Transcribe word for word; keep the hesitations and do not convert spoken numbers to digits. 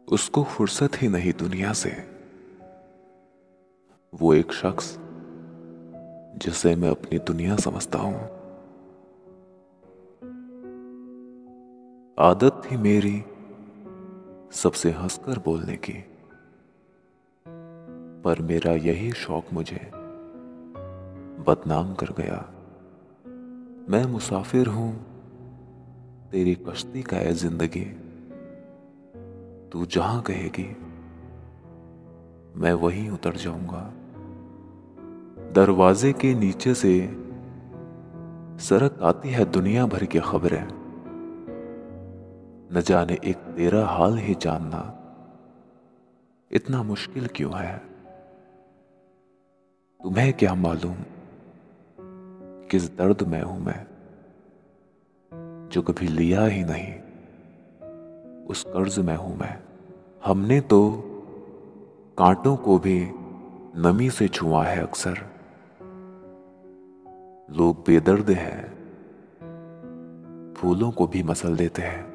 उसको फुर्सत ही नहीं दुनिया से। वो एक शख्स जिसे मैं अपनी दुनिया समझता हूं। आदत थी मेरी सबसे हंसकर बोलने की, पर मेरा यही शौक मुझे बदनाम कर गया। मैं मुसाफिर हूं तेरी कश्ती का है जिंदगी। तू जहां कहेगी मैं वहीं उतर जाऊंगा। दरवाजे के नीचे से सरक आती है दुनिया भर की खबरें। न जाने एक तेरा हाल ही जानना इतना मुश्किल क्यों है। तुम्हें क्या मालूम किस दर्द में हूं मैं, जो कभी लिया ही नहीं उस कर्ज में हूं मैं। हमने तो कांटों को भी नमी से छुआ है अक्सर। लोग बेदर्द हैं, फूलों को भी मसल देते हैं।